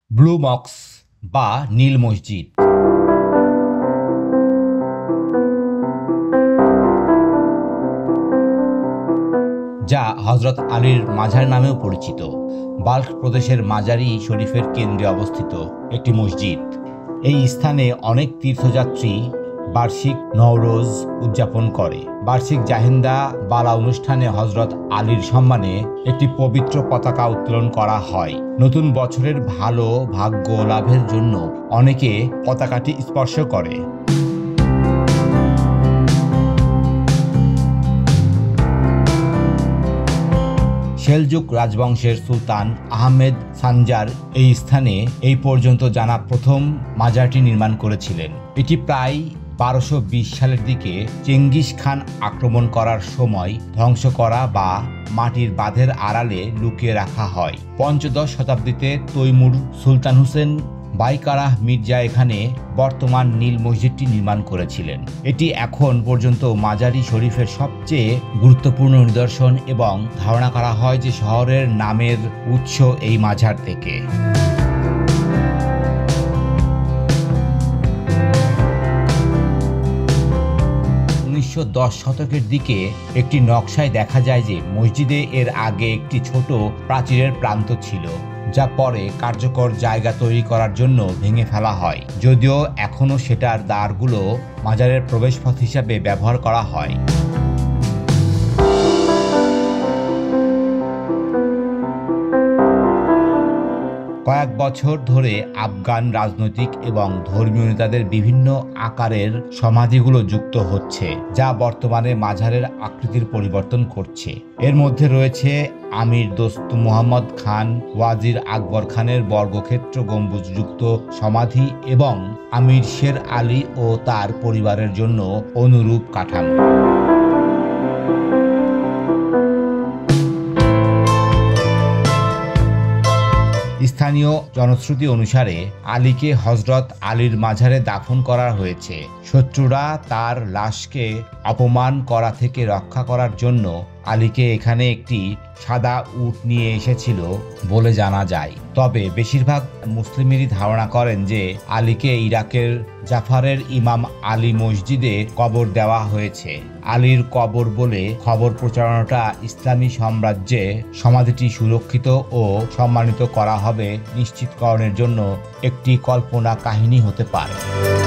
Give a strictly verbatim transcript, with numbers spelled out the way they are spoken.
Blue মস্ক বা নীল মসজিদ, যা হযরত আলীর মাজার নামেও পরিচিত, বাল্খ প্রদেশের মাজারি শরীফের কেন্দ্রে অবস্থিত একটি মসজিদ। এই স্থানে অনেক তীর্থযাত্রী বার্ষিক নওরোজ উদযাপন করে। বার্ষিক জাহেন্দা বালা অনুষ্ঠানে হযরত আলীর সম্মানে একটি পবিত্র পতাকা উত্তোলন করা হয়। নতুন বছরের ভালো ভাগ্য লাভের জন্য অনেকে পতাকাটি স্পর্শ করে। সেলজুক রাজবংশের সুলতান আহমেদ সানজার এই স্থানে এই পর্যন্ত জানা প্রথম মাজারটি নির্মাণ করেছিলেন। এটি প্রায় বারোশো বিশ সালের দিকে চেঙ্গিস খান আক্রমণ করার সময় ধ্বংস করা বা মাটির বাঁধের আড়ালে লুকিয়ে রাখা হয়। পঞ্চদশ শতাব্দীতে তৈমুর সুলতান হুসেন বাইকারাহ মির্জা এখানে বর্তমান নীল মসজিদটি নির্মাণ করেছিলেন। এটি এখন পর্যন্ত মাজারি শরীফের সবচেয়ে গুরুত্বপূর্ণ নিদর্শন এবং ধারণা করা হয় যে শহরের নামের উৎস এই মাজার থেকে। উনিশশো দশ শতকের দিকে একটি নকশায় দেখা যায় যে মসজিদে এর আগে একটি ছোট প্রাচীরের প্রান্ত ছিল, যা পরে কার্যকর জায়গা তৈরি করার জন্য ভেঙে ফেলা হয়, যদিও এখনও সেটার দ্বারগুলো মাজারের প্রবেশপথ হিসাবে ব্যবহার করা হয়। কয়েক বছর ধরে আফগান রাজনৈতিক এবং ধর্মীয় নেতাদের বিভিন্ন আকারের সমাধিগুলো যুক্ত হচ্ছে, যা বর্তমানে মাজারের আকৃতির পরিবর্তন করছে। এর মধ্যে রয়েছে আমির দোস্ত মুহাম্মদ খান, ওয়াজির আকবর খানের বর্গক্ষেত্র গম্বুজযুক্ত সমাধি এবং আমির শের আলী ও তার পরিবারের জন্য অনুরূপ কাঠামো। স্থানীয় জনশ্রুতি অনুসারে আলীকে হযরত আলীর মাজারে দাফন করা হয়েছে। শত্রুরা তার লাশকে অপমান করা থেকে রক্ষা করার জন্য আলীকে এখানে একটি সাদা উট নিয়ে এসেছিল বলে জানা যায়। তবে বেশিরভাগ মুসলিমেরই ধারণা করেন যে আলীকে ইরাকের জাফারের ইমাম আলী মসজিদে কবর দেওয়া হয়েছে। আলীর কবর বলে খবর প্রচারণাটা ইসলামী সাম্রাজ্যে সমাধিটি সুরক্ষিত ও সম্মানিত করা হবে নিশ্চিতকরণের জন্য একটি কল্পনা কাহিনী হতে পারে।